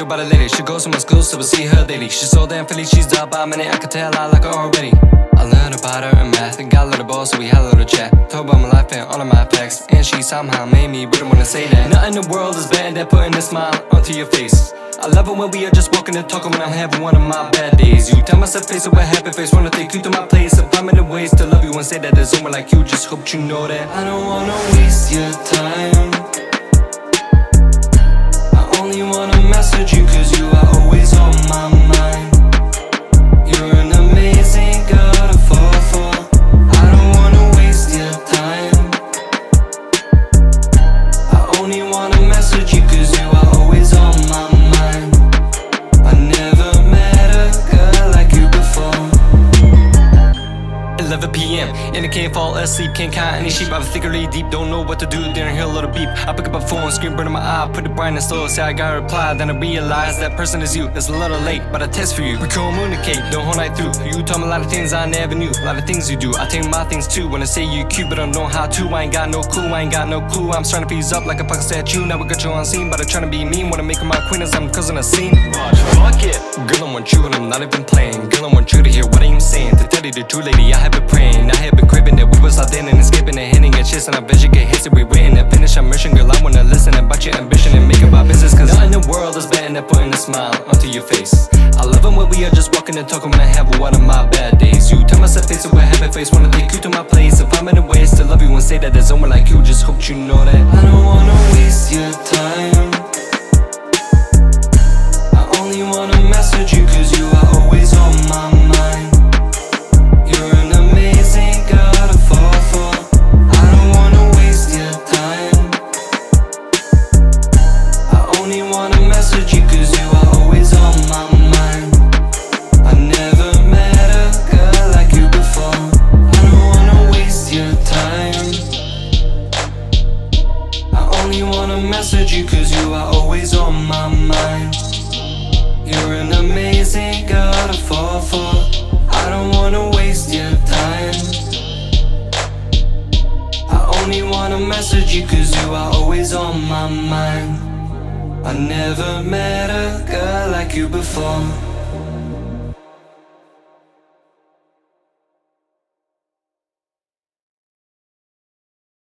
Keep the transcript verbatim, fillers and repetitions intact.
about it lately. She goes to my school, so we'll see her daily. She's so damn Philly, she's up by a minute. I can tell I like her already. I learned about her in math and got a little ball, so we had a little chat. Talk about my life and all of my facts, and she somehow made me wouldn't wanna say that. Nothing in the world is better than putting a smile onto your face. I love it when we are just walking and talking when I'm having one of my bad days. You tell myself face it with a happy face, wanna take you to my place. If I'm in the ways to love you and say that there's someone like you, just hope you know that I don't wanna waste your time. I only wanna message you cause you are always on my mind. You're an amazing girl to fall for. I don't wanna waste your time. I only wanna message you cause you are always on my mind. I never met a girl like you before. eleven p m and I can't fall asleep, can't count any sheep. I think really deep, don't know what to do, didn't hear a little beep. I pick up a phone, screen burning my eye, put the brightness low, say I got a reply. Then I realize that person is you. It's a little late, but I test for you. We communicate the whole night through. You told me a lot of things I never knew, a lot of things you do. I take my things too, when I say you cute, but I don't know how to. I ain't got no clue, I ain't got no clue. I'm trying to piece up like a fucking statue. Now we got you on scene, but I'm trying to be mean. Wanna make her my queen as I'm causing a scene. Fuck it, girl, I want you and I'm not even playing. Girl, I want you to hear what I am saying. To tell you the truth, lady, I have been praying. I have been craving that we was out there and escaping and hitting and chasing. I bet you get hits if we waiting to finish our mission. Girl, I wanna listen about your ambition and make it my business. Cause nothing in the world is better than putting a smile onto your face. I love it when we are just walking and talking when I have one of my bad days. You tell myself face it with a happy face, wanna take you to my place. If I'm in the ways to love you and say that there's someone like you, just hope you know that I don't wanna waste your time. I only wanna message you cause you are always on my mind. You're an amazing girl to fall for. I don't wanna waste your time. I only wanna message you cause you are always on my mind. I never met a girl like you before. I don't wanna waste your time. I only wanna message you cause you are always on my mind. You're an amazing girl to fall for. I don't wanna waste your time. I only wanna message you cause you are always on my mind. I never met a girl like you before.